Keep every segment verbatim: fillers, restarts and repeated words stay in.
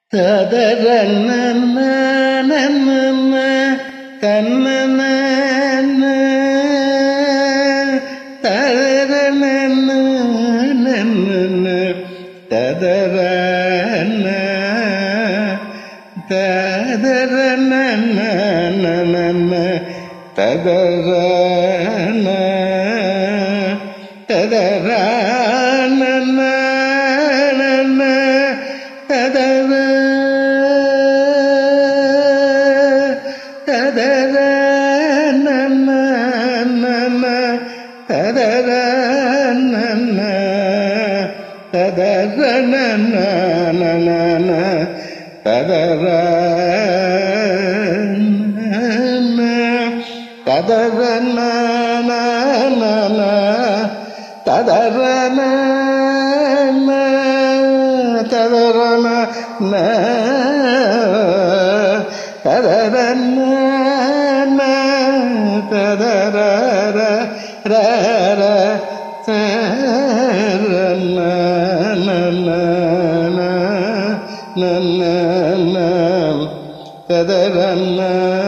ததரன தன்னன ததரன ததரன ததரன ததரன ததரன ததர ததர நன்ன ததர நன்ன ததர நன்ன ததர ததர ததர ததரன ததரன ததர ததரன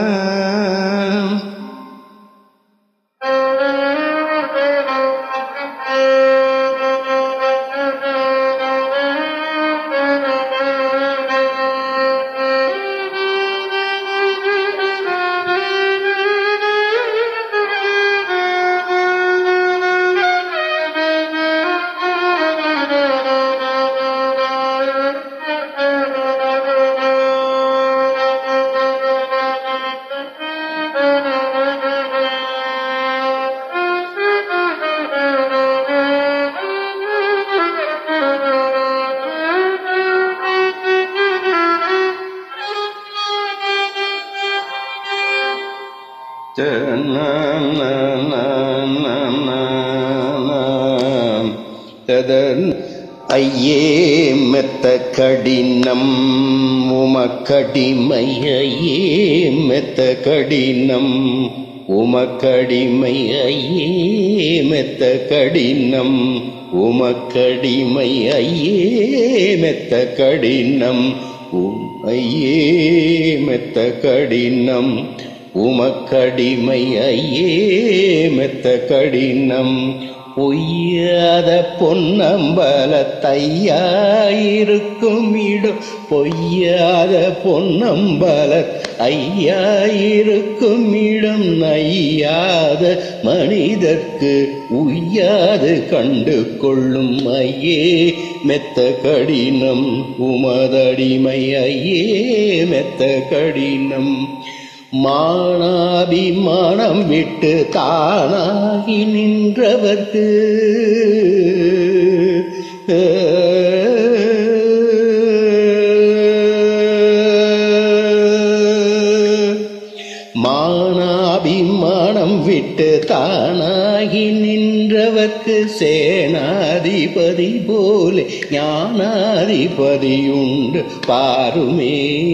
ஐயே மெத்த கடினம் உமக்கடிமை ஐயே மெத்த கடினம் உமக்கடிமை ஐயே மெத்த கடினம் உமக்கடிமை ஐயே மெத்த கடினம் ஐயே மெத்த கடினம் உமக்கடிமை ஐயே மெத்த கடினம் பொய்யாத பொன்னம்பல தையாயிருக்கும் இடம் பொய்யாத பொன்னம்பல ஐயாயிருக்கும் இடம் நையாத மனிதர்க்கு உய்யாது கண்டு கொள்ளும் ஐயே மெத்த கடினம் உமதடிமை ஐயே மெத்த கடினம் மானாபிமானம் விட்டு தானாகி நின்றவர்க்கு மானாபிமானம் விட்டு தானாகி நின்றவர்க்கு சேனாதிபதி போலே ஞானாதிபதி உண்டு பாருமே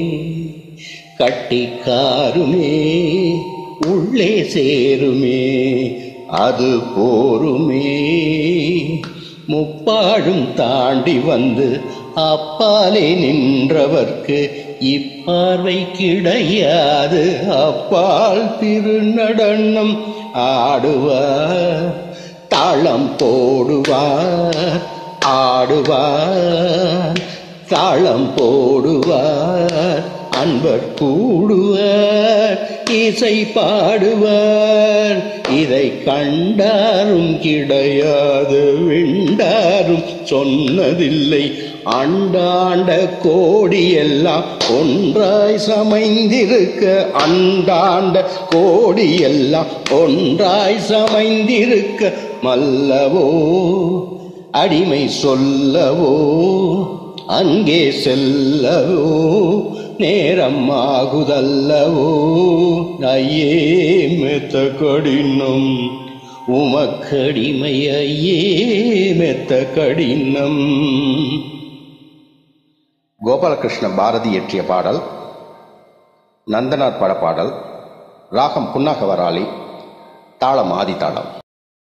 கட்டிக்காருமே உள்ளே சேருமே அது போருமே முப்பாடும் தாண்டி வந்து அப்பாலே நின்றவர்க்கு இப்பார்வை கிடையாது அப்பால் திருநடனம் ஆடுவார் தாளம் போடுவார் ஆடுவார் தாளம் போடுவார் அன்பர் கூடுவார் இசை பாடுவார் இதை கண்டாரும் கிடையாது விண்டாரும் சொன்னதில்லை அண்டாண்ட கோடி எல்லாம் ஒன்றாய் சமைந்திருக்க அண்டாண்ட கோடி எல்லாம் ஒன்றாய் சமைந்திருக்க மல்லவோ அடிமை சொல்லவோ அங்கே செல்லவோ நேரம் ஆகுதல்லவோ ஐயே மெத்த கடினம் உமக்கடிமை ஐயே மெத்த கடினம். கோபாலகிருஷ்ண பாரதி இயற்றிய பாடல், நந்தனார் பட பாடல், ராகம் புன்னாகவராளி, தாளம் ஆதி தாளம்.